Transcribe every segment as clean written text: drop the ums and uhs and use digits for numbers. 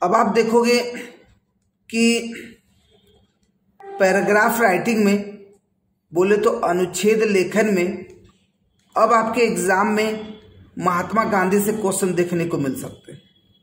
अब आप देखोगे कि पैराग्राफ राइटिंग में बोले तो अनुच्छेद लेखन में अब आपके एग्जाम में महात्मा गांधी से क्वेश्चन देखने को मिल सकते हैं,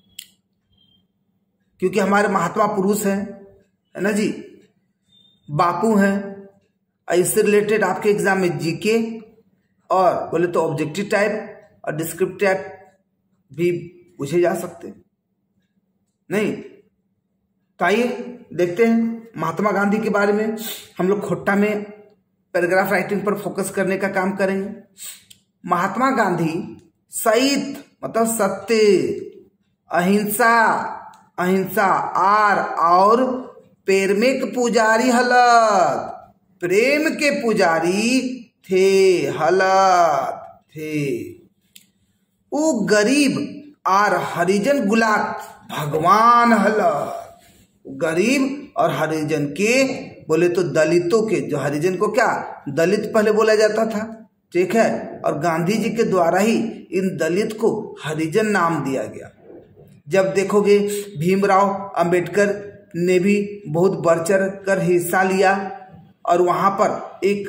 क्योंकि हमारे महात्मा पुरुष हैं, है ना जी, बापू हैं। इससे रिलेटेड आपके एग्जाम में जीके और बोले तो ऑब्जेक्टिव टाइप और डिस्क्रिप्टिव टाइप भी पूछे जा सकते नहीं। तो आइए देखते हैं महात्मा गांधी के बारे में। हम लोग खोट्टा में पैराग्राफ राइटिंग पर फोकस करने का काम करेंगे। महात्मा गांधी सहित मतलब सत्य, अहिंसा, अहिंसा आर और प्रेम के पुजारी हलत, प्रेम के पुजारी थे, हलत थे। वो गरीब और हरिजन गुलाब भगवान हलत, गरीब और हरिजन के बोले तो दलितों के, जो हरिजन को क्या दलित पहले बोला जाता था, ठीक है, और गांधी जी के द्वारा ही इन दलित को हरिजन नाम दिया गया। जब देखोगे भीमराव अंबेडकर ने भी बहुत बढ़ चढ़ कर हिस्सा लिया और वहां पर एक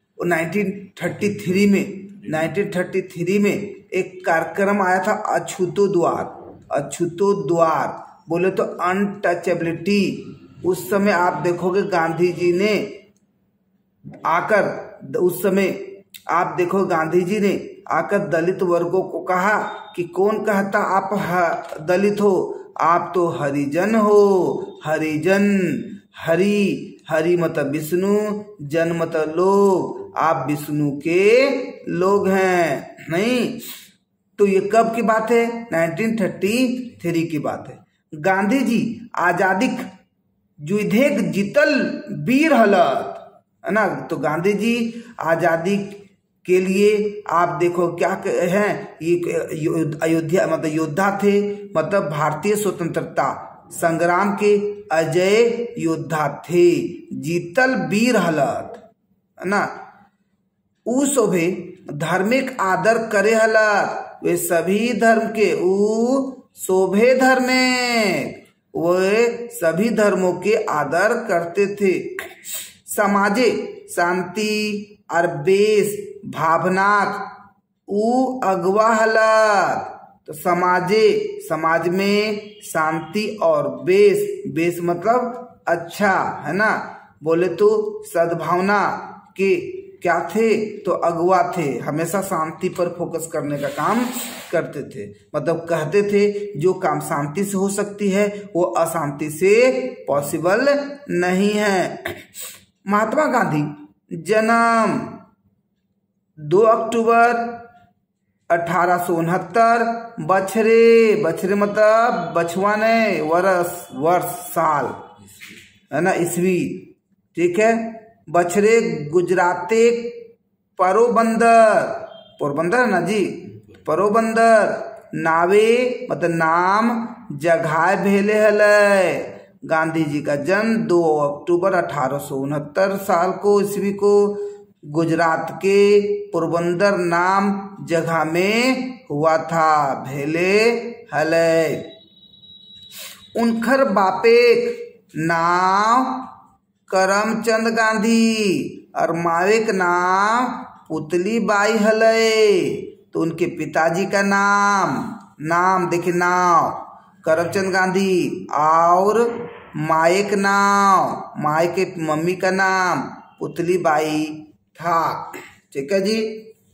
1933 में एक कार्यक्रम आया था अछूतो द्वार, अछूतो द्वार बोले तो अनटचेबिलिटी। उस समय आप देखोगे गांधी जी ने आकर, उस समय आप देखो गांधी जी ने आकर दलित वर्गों को कहा कि कौन कहता आप दलित हो, आप तो हरिजन हो, हरिजन, हरि, हरि मतलब विष्णु, जन मतलब लोग, आप विष्णु के लोग हैं, नहीं। तो ये कब की बात है? 1933 की बात है। गांधी जी आजादी युद्धेक जीतल वीर हलत, है ना। तो गांधी जी आजादी के लिए आप देखो क्या हैं, ये अयोध्या मतलब योद्धा थे, मतलब भारतीय स्वतंत्रता संग्राम के अजय योद्धा थे, जीतल वीर हलत, है ना। ऊ शोभे धार्मिक आदर करे हलत, वे सभी धर्म के ऊ शोभे धार्मिक, वे सभी धर्मों के आदर करते थे। समाजे शांति और बेस भावनाक ऊ अगवा हलत। तो समाजे, समाज में शांति और बेस, बेस मतलब अच्छा, है ना, बोले तो सद्भावना के क्या थे, तो अगवा थे, हमेशा शांति पर फोकस करने का काम करते थे। मतलब कहते थे जो काम शांति से हो सकती है वो अशांति से पॉसिबल नहीं है। महात्मा गांधी जन्म 2 अक्टूबर 1869, बछरे, बछरे मतलब बछवा नहीं, वर्ष साल, है ना, ईस्वी, ठीक है। बछरे गुजराते पोरबंदर, पोरबंदर ना जी, पोरबंदर नावे मतलब नाम जगह भेले हले। गांधी जी का जन्म 2 अक्टूबर 1869 साल को, ईस्वी को, गुजरात के पोरबंदर नाम जगह में हुआ था, भेले हले। उनकर बापेक नाम करमचंद गांधी और मावेक नाम पुतली बाई हले। तो उनके पिताजी का नाम देखिए, नाम करमचंद गांधी और माए के मम्मी का नाम पुतली बाई था, ठीक है जी।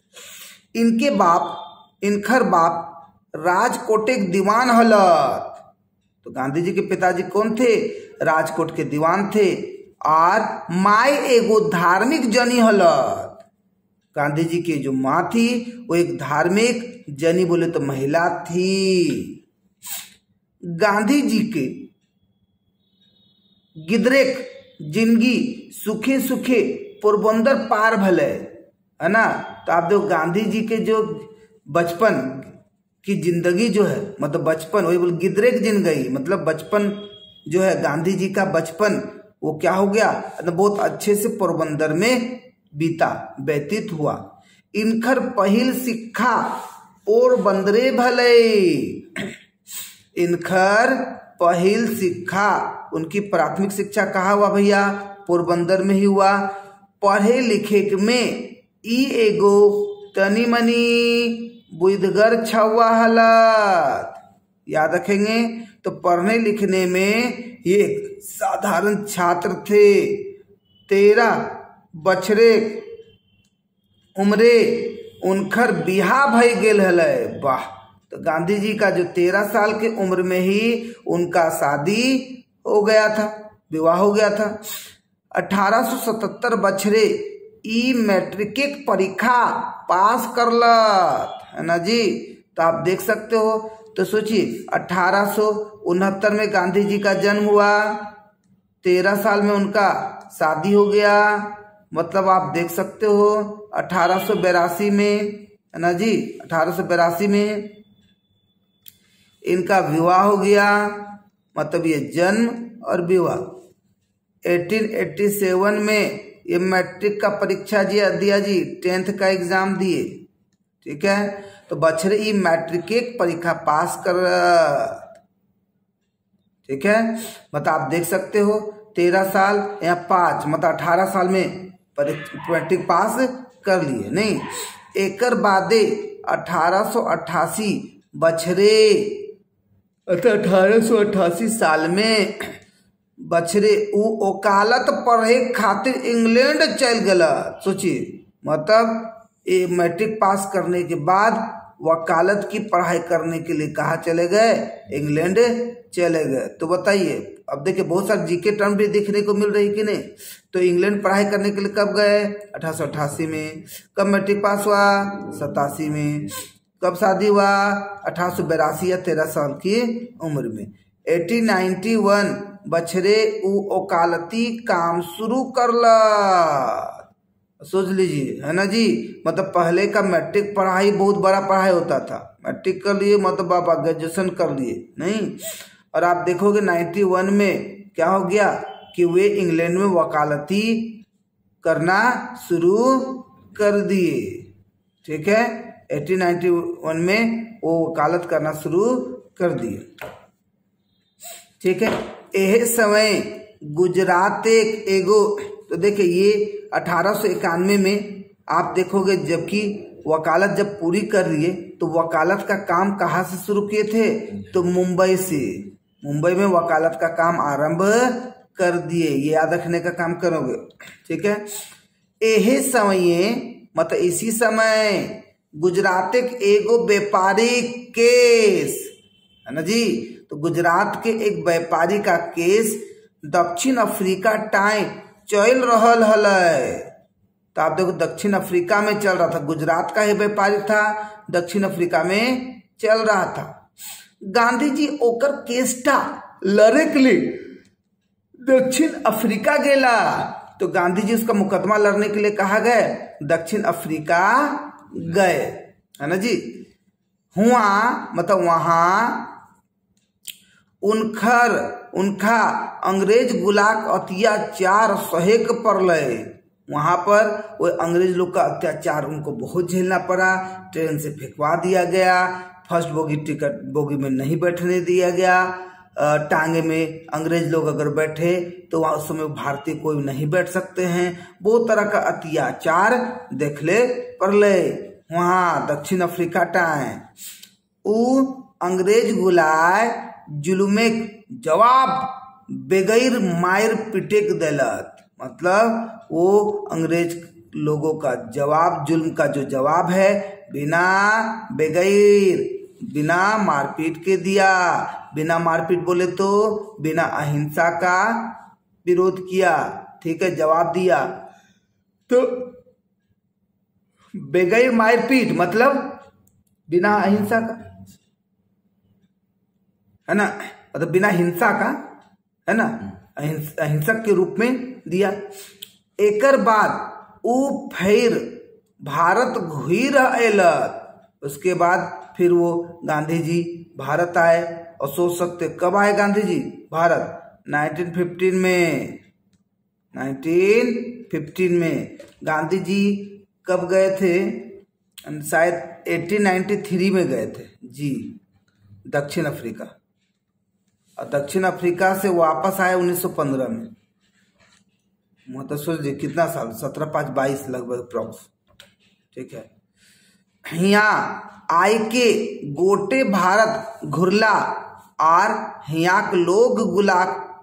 इनखर बाप राजकोट के दीवान हलत। तो गांधी जी के पिताजी कौन थे? राजकोट के दीवान थे। और माई एगो धार्मिक जनी हलत। गांधी जी की जो माँ थी वो एक धार्मिक जनी बोले तो महिला थी। गांधी जी के गिदरेक जिंदगी सुखे सुखे पोरबंदर पार भले, है ना। तो आप देखो गांधी जी के जो बचपन की जिंदगी जो है, मतलब बचपन, वही बोल गिदरेक जिंदगी मतलब बचपन जो है, गांधी जी का बचपन वो क्या हो गया, बहुत अच्छे से पोरबंदर में बीता, व्यतीत हुआ। इनखर पहिल शिक्षा पोरबंदरे भले। इनकर पहिल शिक्षा, उनकी प्राथमिक शिक्षा कहाँ हुआ भैया? पोरबंदर में ही हुआ। पढ़े लिखे में ई एगो तनी मनी बुद्धगर छवा हलत, याद रखेंगे। तो पढ़ने लिखने में ये एक साधारण छात्र थे। 13 बछरे उम्रे उनकर बिहा भई गेल हलै। वाह! तो गांधी जी का जो 13 साल के उम्र में ही उनका शादी हो गया था, विवाह हो गया था। 1877 बछरे ई मैट्रिक परीक्षा पास करलत, है ना जी। तो आप देख सकते हो। तो सोचिए 1869 में गांधी जी का जन्म हुआ, 13 साल में उनका शादी हो गया, मतलब आप देख सकते हो 1882 में, है ना जी, 1882 में इनका विवाह हो गया। मतलब ये जन्म और विवाह। 1887 में ये मैट्रिक का परीक्षा दिया जी, 10th का एग्जाम दिए, ठीक है। तो बछरे ई मैट्रिक परीक्षा पास कर, ठीक है। मतलब आप देख सकते हो 13 साल या 5 मतलब 18 साल में मैट्रिक पास कर लिए। नहीं, एकर बादे 1888 बछरे, 1888 साल में बछरे उ वकालत पढ़े खातिर इंग्लैंड चल गला। सोचिए, मतलब ये मैट्रिक पास करने के बाद वकालत की पढ़ाई करने के लिए कहाँ चले गए? इंग्लैंड चले गए। तो बताइए, अब देखिए बहुत सारे जीके टर्म भी देखने को मिल रही कि नहीं। तो इंग्लैंड पढ़ाई करने के लिए कब गए? 1888 में। कब मैट्रिक पास हुआ? 87 में। कब शादी हुआ? 1882 या 13 साल की उम्र में। 1891 बछरे उ वकालती काम शुरू करला। सोच लीजिए, है ना जी। मतलब पहले का मैट्रिक पढ़ाई बहुत बड़ा पढ़ाई होता था। मैट्रिक कर लिए मतलब आप ग्रेजुएशन कर लिए, नहीं। और आप देखोगे 91 में क्या हो गया कि वे इंग्लैंड में वकालती करना शुरू कर दिए, ठीक है। 1891 में वो वकालत करना शुरू कर दिए, ठीक है। यह समय गुजरात एगो, तो देखिए ये 1891 में आप देखोगे, जबकि वकालत जब पूरी कर लिए तो वकालत का काम कहाँ से शुरू किए थे? तो मुंबई से। मुंबई में वकालत का काम आरंभ कर दिए, ये याद रखने का काम करोगे, ठीक है। यही समय मतलब इसी समय गुजरात एगो व्यापारिक केस, है ना जी। तो गुजरात के एक व्यापारी का केस दक्षिण अफ्रीका टाइम चल रहल हलै। तो आप देखो दक्षिण अफ्रीका में चल रहा था, गुजरात का ही व्यापारी था, दक्षिण अफ्रीका में चल रहा था। गांधी जी ओकर केसटा लड़े के लिए दक्षिण अफ्रीका गेला। तो गांधी जी उसका मुकदमा लड़ने के लिए कहा गए? दक्षिण अफ्रीका गए, है ना जी। हुआ मतलब वहां उनका अंग्रेज गुलाक अत्याचार सहेक पड़ले। वहां पर वो अंग्रेज लोग का अत्याचार उनको बहुत झेलना पड़ा। ट्रेन से फेंकवा दिया गया, फर्स्ट बोगी टिकट बोगी में नहीं बैठने दिया गया, टांगे में अंग्रेज लोग अगर बैठे तो वहां उस समय भारतीय कोई नहीं बैठ सकते हैं। बहुत तरह का अत्याचार देखले पड़ले वहां दक्षिण अफ्रीका टाइम। उ अंग्रेज गुलाय जुलुमे जवाब बेगैर मायर पिटेक देलत। मतलब वो अंग्रेज लोगों का जवाब, जुल्म का जो जवाब है, बिना मारपीट के दिया। बिना मारपीट बोले तो बिना अहिंसा का विरोध किया, ठीक है, जवाब दिया। तो बेगैर मारपीट मतलब बिना अहिंसा का, है ना, मतलब बिना हिंसा का, है ना, अहिंसक के रूप में दिया। एकर बाद उ फिर भारत घुर अयलत। उसके बाद फिर वो गांधी जी भारत आए। और सोच सकते कब आए गांधी जी भारत? 1915 में। 1915 में गांधी जी कब गए थे? शायद 1893 में गए थे जी, दक्षिण अफ्रीका। और दक्षिण अफ्रीका से वापस आए 1915 में। मतलब सोचिए कितना साल, 17×5 = 22 लगभग अप्रॉक्स। ठीक है। यहाँ आय के गोटे भारत घुरला और यहाँ के लोग गुला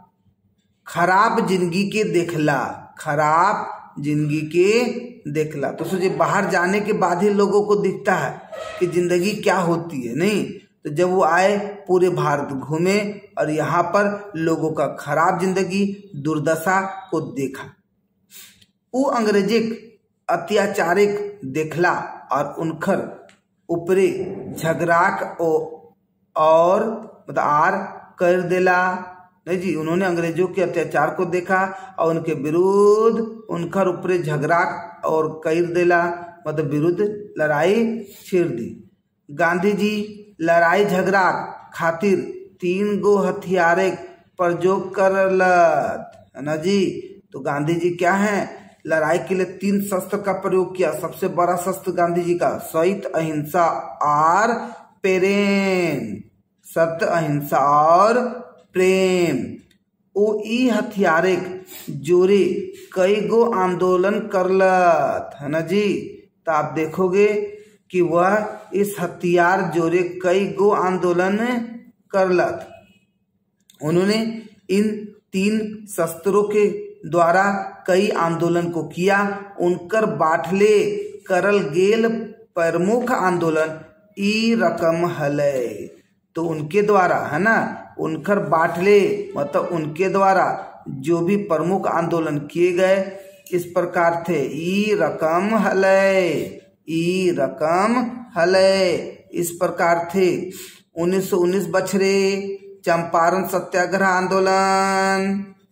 खराब जिंदगी के देखला, खराब जिंदगी के देखला। तो सोचिए बाहर जाने के बाद ही लोगों को दिखता है कि जिंदगी क्या होती है, नहीं? तो जब वो आए पूरे भारत घूमे और यहाँ पर लोगों का खराब जिंदगी दुर्दशा को देखा। वो अंग्रेजिक अत्याचारिक देखला और उनकर ऊपरे झगड़ाक और मतलब आर कर देला। नहीं जी, उन्होंने अंग्रेजों के अत्याचार को देखा और उनके विरुद्ध उनकर ऊपरे झगड़ा और कर देला, मतलब विरुद्ध लड़ाई छेड़ दी। गांधी जी लड़ाई झगड़ा खातिर 3 गो हथियारे प्रयोग करलत, है ना जी। तो गांधी जी क्या है, लड़ाई के लिए 3 शस्त्र का प्रयोग किया। सबसे बड़ा शस्त्र गांधी जी का सत्य, अहिंसा और प्रेम, सत्य, अहिंसा और प्रेम। ओ ई हथियारे जोरे कई गो आंदोलन करलत, है ना जी। तो आप देखोगे कि वह इस हथियार जोरे कई गो आंदोलन करलत। उन्होंने इन 3 शस्त्रों के द्वारा कई आंदोलन को किया। उनकर बाटले करल गेल प्रमुख आंदोलन ई रकम हले। तो उनके द्वारा, है ना, उनकर बाटले मतलब उनके द्वारा जो भी प्रमुख आंदोलन किए गए इस प्रकार थे। ई रकम हले, ई रकम हले, इस प्रकार थे। 1919 बछरे चंपारण सत्याग्रह आंदोलन,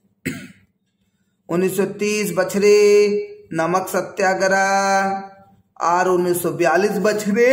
1930 बछरे नमक सत्याग्रह और 1942 बछरे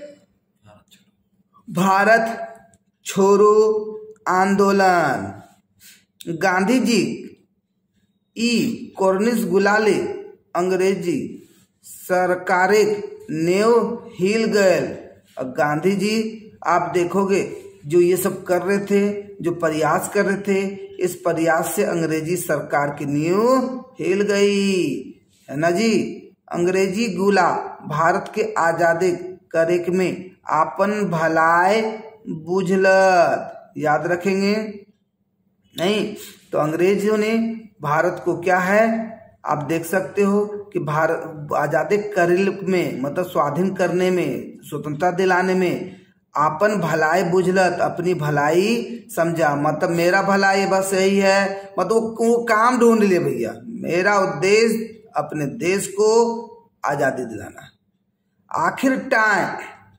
भारत छोड़ो आंदोलन। गांधी जी ई कॉर्निस गुलाले अंग्रेजी सरकारे नेव हिल गए। और गांधी जी आप देखोगे जो ये सब कर रहे थे, जो प्रयास कर रहे थे, इस प्रयास से अंग्रेजी सरकार की नींव हिल गई, है ना जी। अंग्रेजी गुला भारत के आजादी करे में आपन भलाई बुझलत, याद रखेंगे नहीं। तो अंग्रेजों ने भारत को क्या है, आप देख सकते हो कि भारत आजादी करे में मतलब स्वाधीन करने में, स्वतंत्रता दिलाने में आपन भलाई बुझलत, अपनी भलाई समझा। मतलब मेरा भलाई बस यही है, मतलब वो काम ढूंढ लिए भैया, मेरा उद्देश्य अपने देश को आजादी दिलाना। आखिर टाइम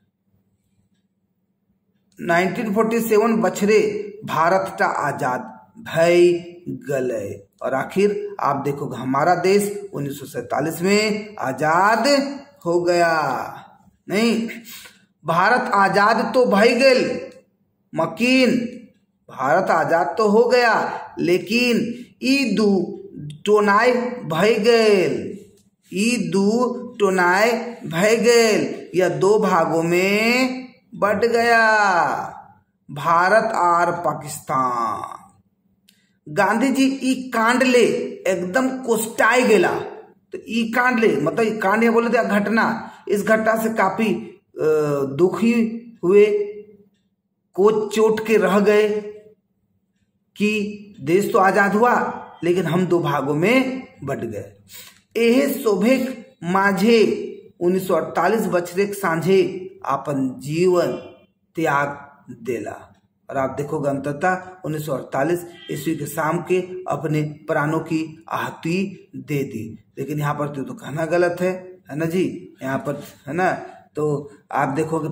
1947 बछरे भारत का आजाद भई गले। और आखिर आप देखोगे हमारा देश 1947 में आजाद हो गया। नहीं, भारत आजाद तो भई गल, मकीन भारत आजाद तो हो गया, लेकिन ई दू टोनाई भई गल, ई दू टोनाई भई गल, यह 2 भागों में बढ़ गया, भारत और पाकिस्तान। गांधी जी ई कांड ले एकदम कोष्टाई गेला। तो ई कांड ले मतलब कांड बोले थे घटना, इस घटना से काफी दुखी हुए, को चोट के रह गए कि देश तो आजाद हुआ लेकिन हम 2 भागों में बट गए। यह शोभिक माझे 1948 बछरे सांझे अपन जीवन त्याग देला। और आप देखोगे अंततः 1948 ईस्वी के शाम के अपने प्राणों की आहुति दे दी। लेकिन यहाँ पर तो कहना गलत है ना जी, यहाँ पर है ना। तो आप देखोगे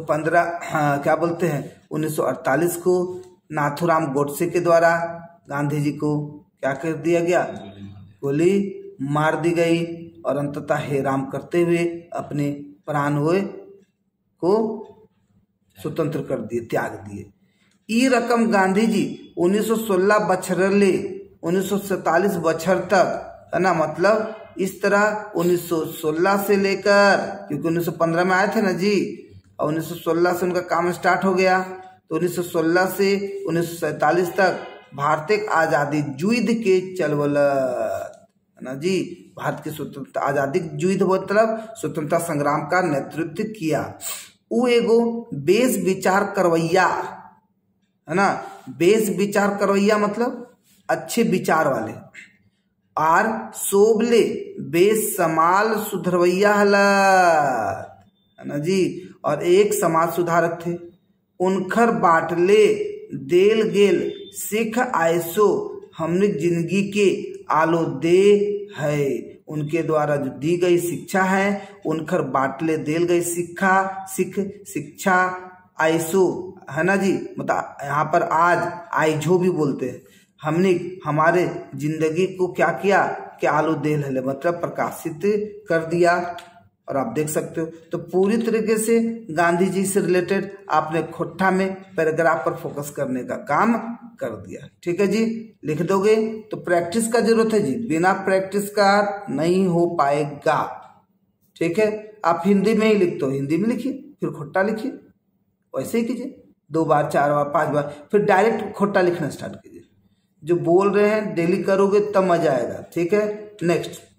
1948 को नाथूराम गोडसे के द्वारा गांधी जी को क्या कर दिया गया, गोली मार दी गई और अंततः हेराम करते हुए अपने प्राण हुए को स्वतंत्र कर दिए, त्याग दिए। ई रकम गांधी जी 1916 बछर ले 1947 बछर तक, है ना, मतलब इस तरह 1916 से लेकर, क्योंकि 1915 में आए थे ना जी, और 1916 से उनका काम स्टार्ट हो गया, तो 1916 से 1947 तक भारतीय आजादी युद्ध के चलवलत है ना जी। भारत की स्वतंत्रता आजादी युद्ध मतलब स्वतंत्रता संग्राम का नेतृत्व किया। वो एगो बेस विचार करवैया है ना। बेस विचार करवैया मतलब अच्छे विचार वाले। आर सोबले बेस समाल सुधरवैया है ना जी। और एक समाज सुधारक थे। उनखर बाटले देल गेल सिख आयसो हमने जिंदगी के आलो दे है। उनके द्वारा जो दी गई शिक्षा है, उनखर बाटले देल गई शिक्षा आयसो है ना जी। मतलब यहाँ पर आज आइजो भी बोलते हैं। हमने हमारे जिंदगी को क्या किया कि आलो देल है मतलब प्रकाशित कर दिया। और आप देख सकते हो तो पूरी तरीके से गांधी जी से रिलेटेड आपने खोट्ठा में पैराग्राफ पर फोकस करने का काम कर दिया। ठीक है जी, लिख दोगे तो प्रैक्टिस का जरूरत है जी, बिना प्रैक्टिस का नहीं हो पाएगा। ठीक है, आप हिंदी में ही लिखते हो, हिंदी में लिखिए, फिर खोट्टा लिखिए, वैसे ही कीजिए 2 बार 4 बार 5 बार, फिर डायरेक्ट खोट्टा लिखना स्टार्ट कीजिए। जो बोल रहे हैं डेली करोगे तब मजा आएगा। ठीक है, नेक्स्ट